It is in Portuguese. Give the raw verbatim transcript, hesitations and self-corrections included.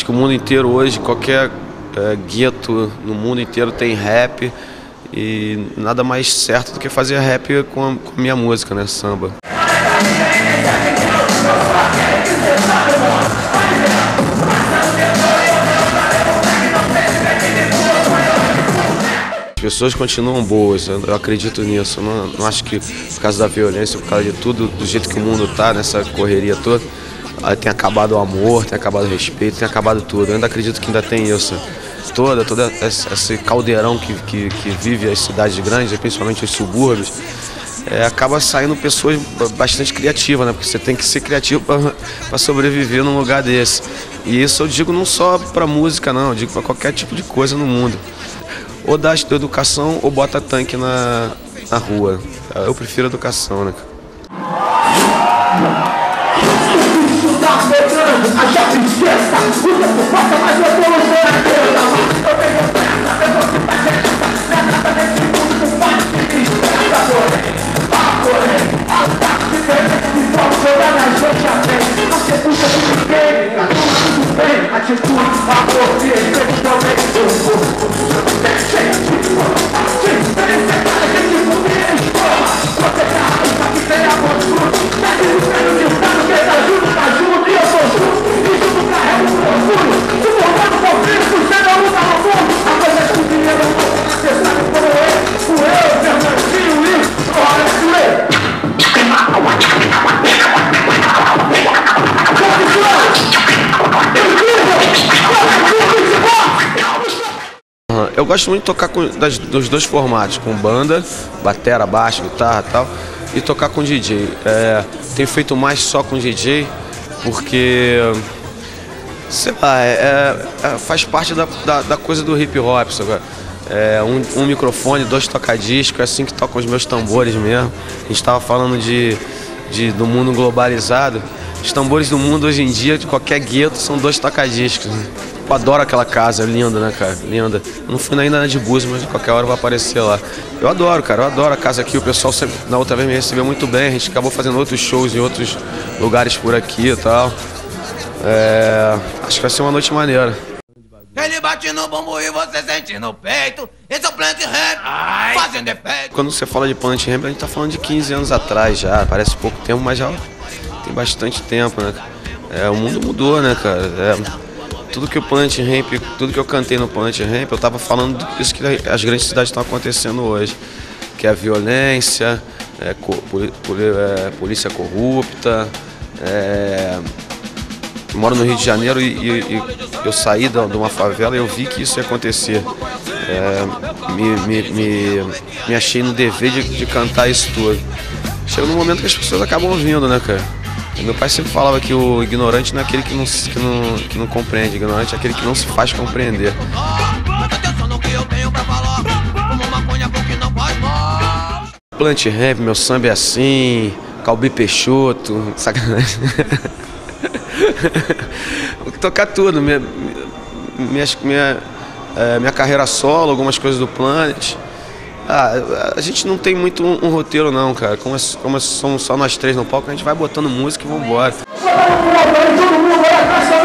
acho que o mundo inteiro hoje, qualquer é, gueto no mundo inteiro tem rap. E nada mais certo do que fazer rap com a, com a minha música, né? Samba. As pessoas continuam boas, eu acredito nisso. Eu não, não acho que por causa da violência, por causa de tudo, do jeito que o mundo tá, nessa correria toda, tem acabado o amor, tem acabado o respeito, tem acabado tudo. Eu ainda acredito que ainda tem isso. Toda, toda esse caldeirão que, que, que vive as cidades grandes, principalmente os subúrbios, é, acaba saindo pessoas bastante criativas, né? Porque você tem que ser criativo para sobreviver num lugar desse. E isso eu digo não só para música, não, eu digo para qualquer tipo de coisa no mundo. Ou dá educação ou bota tanque na, na rua. Eu prefiro educação, né? Eu gosto muito de tocar com, das, dos dois formatos, com banda, batera, baixo, guitarra e tal, e tocar com D J. É, tenho feito mais só com D J, porque, sei lá, é, é, faz parte da, da, da coisa do hip hop, sabe? É, um, um microfone, dois tocadiscos, é assim que tocam os meus tambores mesmo. A gente estava falando de, de, do mundo globalizado. Os tambores do mundo hoje em dia, de qualquer gueto, são dois tocadiscos, né? Eu adoro aquela casa, linda, né, cara? Linda. Eu não fui ainda na de Búzios, mas de qualquer hora vai aparecer lá. Eu adoro, cara, eu adoro a casa aqui. O pessoal sempre, na outra vez me recebeu muito bem. A gente acabou fazendo outros shows em outros lugares por aqui e tal. É, acho que vai ser uma noite maneira. Ele bate no bumbum e você sente no peito. Esse é o Planet Ramp, fazendo efeito. Quando você fala de Planet Ramp, a gente tá falando de quinze anos atrás já. Parece pouco tempo, mas já tem bastante tempo, né? É, o mundo mudou, né, cara? É, tudo que o Planet Ramp, tudo que eu cantei no Planet Ramp, eu tava falando disso que as grandes cidades estão acontecendo hoje. Que é a violência, é, poli, poli, é, polícia corrupta. É, eu moro no Rio de Janeiro e, e, e eu saí de uma favela e eu vi que isso ia acontecer. É, me, me, me, me achei no dever de, de cantar isso tudo. Chega num momento que as pessoas acabam ouvindo, né, cara? Meu pai sempre falava que o ignorante não é aquele que não, que não, que não compreende, o ignorante é aquele que não se faz compreender. Planet Ramp, meu samba é assim, Calbi Peixoto, sacanagem. Vou tocar tudo, minha, minha, minha, é, minha carreira solo, algumas coisas do Planet. Ah, a gente não tem muito um, um roteiro não, cara. Como, como somos só nós três no palco, a gente vai botando música e vambora.